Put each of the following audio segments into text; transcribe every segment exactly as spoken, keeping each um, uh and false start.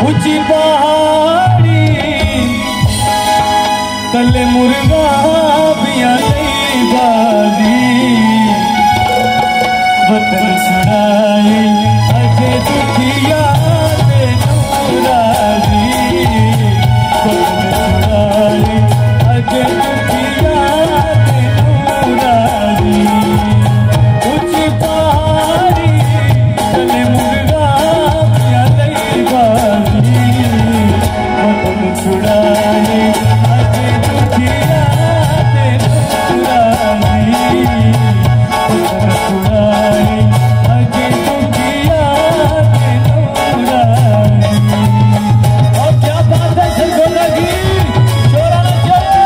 ऊंची पहाड़ी तले मुर्गा बिया नहीं बाजी वतन सुनाए अजे दुखिया दे नूराजी वतन सुनाए अजे दुखिया दे नूराजी ऊंची पहाड़ी तले मुर्गा बिया नहीं बाजी वतन सुनाए अजे दुखिया दे नूराजी वतन सुनाए अजे दुखिया दे नूराजी। और क्या बात है सिर्फ लगी शोराना चाहिए।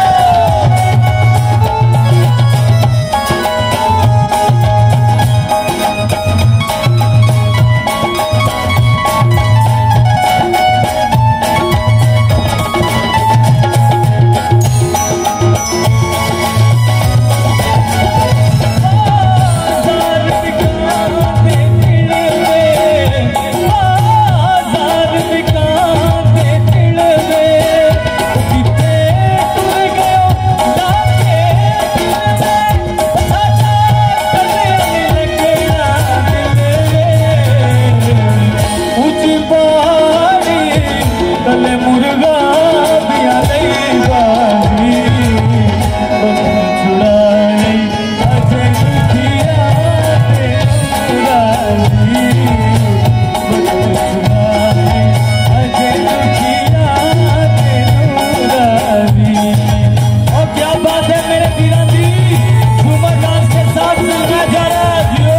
तले मुर्गा बिया नहीं बाजी वतन छुड़ाए अजे दुखिया दे नूराजी वतन छुड़ाए अजे दुखिया दे नूराजी। और क्या बात है मेरे वीरा जी, झूमर डांस के साथ सुनाया जा रहा है जियो।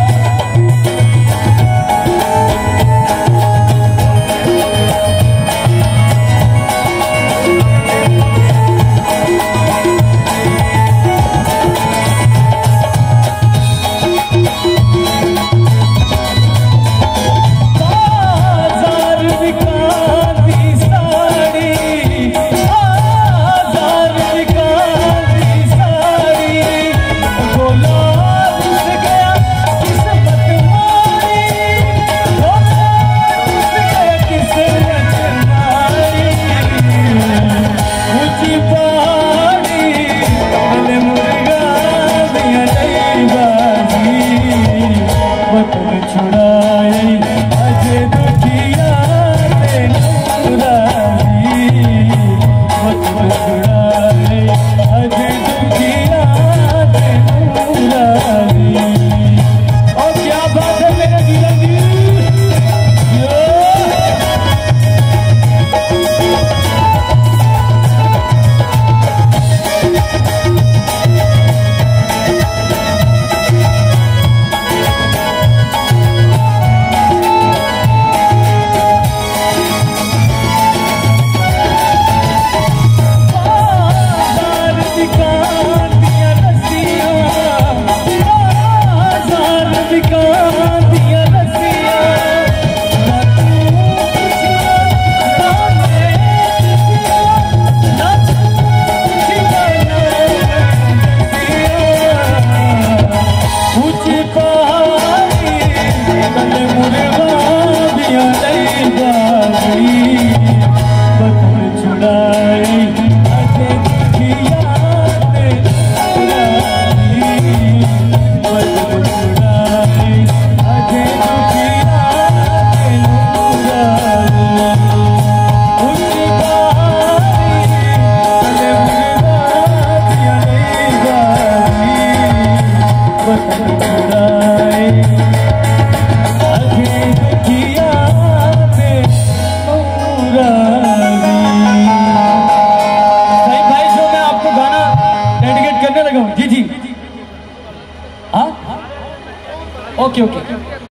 वतन छुड़ाए अजे दुखिया दे नूराजी वतन छुड़ाए अजे दुखिया दे नूराजी। और क्या बात है मेरे वीरा जी, जी जी हाँ ओके ओके।